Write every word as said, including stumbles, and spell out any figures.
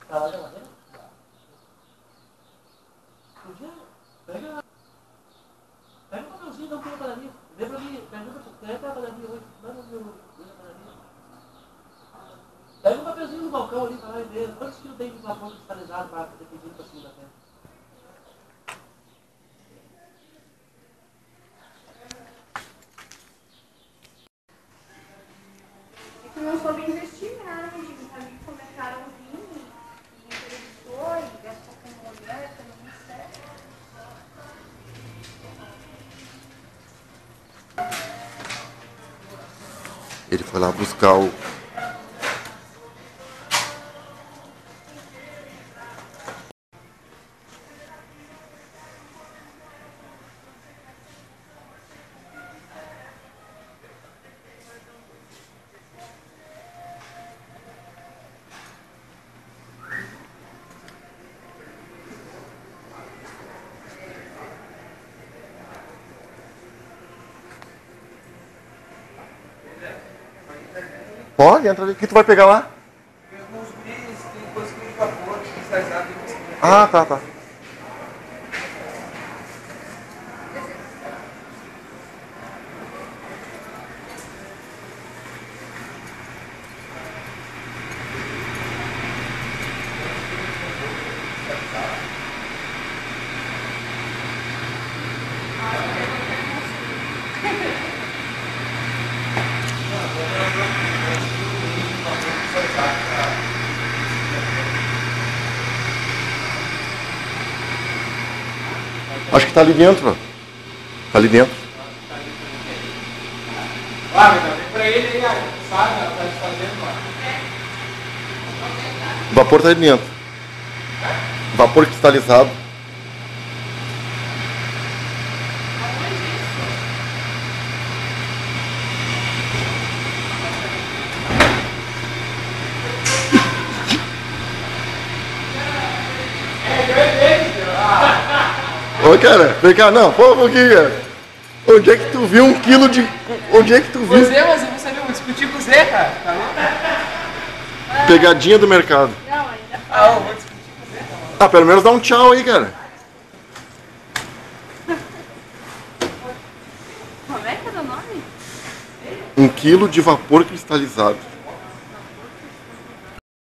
Tá lá na geladeira? Podia. Pega. Pega um papelzinho e dá um pulo na padaria. Vê pra mim, pergunta pro cara, tá na padaria hoje. Manda o meu. Na padaria. Pega um papelzinho no balcão ali pra lá e vê. Quantos quilos tem de vapor cristalizado para ter pedido pra segunda-feira? Não soube investir nada, gente. Sabe que começaram a vir e entrevistou e gastou com mulher, que não serve. Ele foi lá buscar o... Pode, entra ali. O que tu vai pegar lá? Ah, tá, tá. Acho que tá ali dentro, ó. Tá ali dentro. Ah, mas vem pra ele aí, sabe? Ela tá fazendo lá. O vapor tá ali dentro. Vapor cristalizado. Ô, cara, vem cá, não, pô, um pouquinho, cara. Onde é que tu viu um quilo de... Onde é que tu viu? Pois é, mas eu não sabia, vou discutir com o Zé, cara. Tá vendo? Pegadinha do mercado. Não, ainda. Ah, eu vou discutir com o Zé, tá bom. Ah, pelo menos dá um tchau aí, cara. Como é que é o nome? Um quilo de vapor cristalizado.